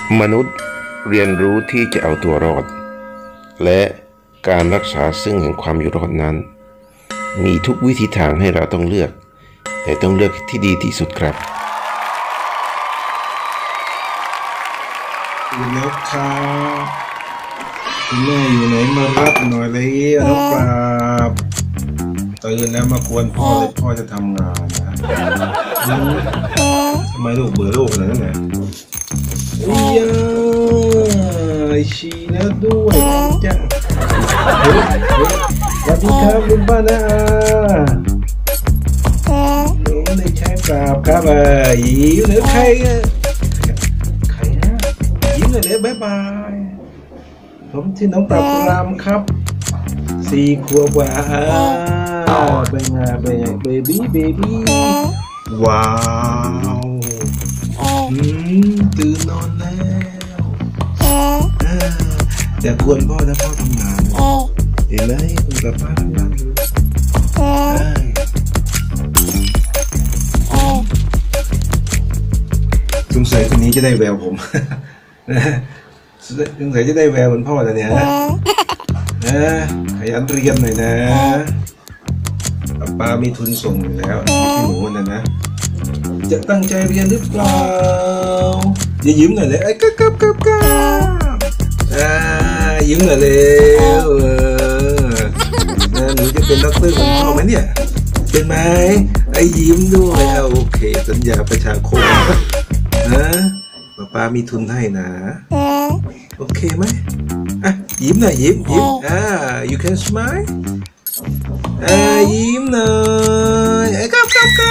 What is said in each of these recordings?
มนุษย์เรียนรู้ที่จะเอาตัวรอดและการรักษาซึ่งแห่งความอยู่รอดนั้นมีทุกวิธีทางให้เราต้องเลือกแต่ต้องเลือกที่ดีที่สุดครับตื่นแล้วครับคุณแม่อยู่ไหนมารับหน่อยเลยนะครับตื่นแล้วมากวนพ่อเลยพ่อจะทำงานนะทำไมลูกเบื่อลูกขนาดนั้นเนี่ยชีแล้วด้วยจ้ะสวัสดีครับลุงป้านะหนูได้ใช้ปราบครับยิ้มหรือใครยิ้มเลยบ๊ายบายผมที่น้องปราบปรามครับ4 ขวบกว่าเป็นไงเบบี้ว้าวตื่นนอนแล้วแต่ควรพ่อนะพ่อทำงานเห็นไหมคุณกับป้าทำงานอยู่สงสัยคนนี้จะได้แววผมสงสัยจะได้แววเหมือนพ่อแล้วเนี่ยขยันเรียนหน่อยนะป้ามีทุนส่งอยู่แล้วที่หนูนะจะตั้งใจเรียนหรือเปล่าอย่ายิ้มหน่อยเลยกับยิ้มหน่อยเลยหนูจะเป็นด็อกเตอร์ของพ่อไหมเนี่ยเป็นไหมไอ้ยิ้มด้วยโอเคสัญญาประชาคมนะป้ามีทุนให้นะโอเคไหมยิ้มหน่อยยิ้มyou can smile ยิ้มหน่อยกับ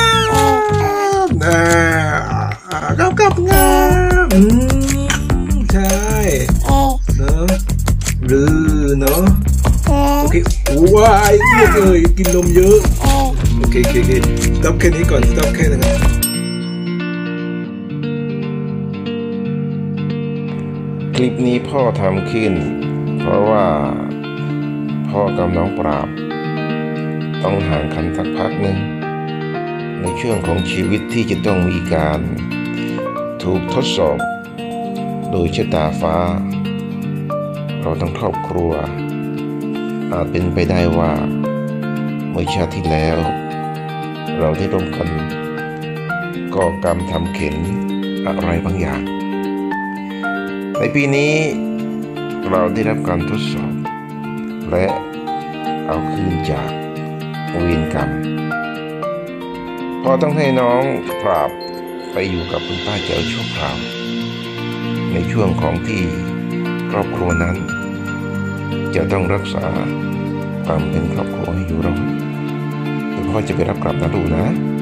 งามใช่เนาะหรือเนาะโอเคว้ายเลยกินนมเยอะโอเคstopแค่นี้ก่อน stop แค่นี้ครับคลิปนี้พ่อทำขึ้นเพราะว่าพ่อกับน้องปราบต้องห่างกันสักพักหนึ่งในช่วงของชีวิตที่จะต้องมีการถูกทดสอบโดยชะตาฟ้าเราทั้งครอบครัวอาจเป็นไปได้ว่าเมื่อชาติที่แล้วเราได้ร่วมกันก่อกรรมทำเข็ญอะไรบางอย่างในปีนี้เราได้รับการทดสอบและเอาคืนจากเวรกรรมพอต้องให้น้องปราบไปอยู่กับคุณป้าแจ๋วชั่วคราวในช่วงของที่ครอบครัวนั้นจะต้องรักษาความเป็นครอบครัวให้อยู่รอดเดี๋ยวพ่อจะไปรับกลับนะลูกนะ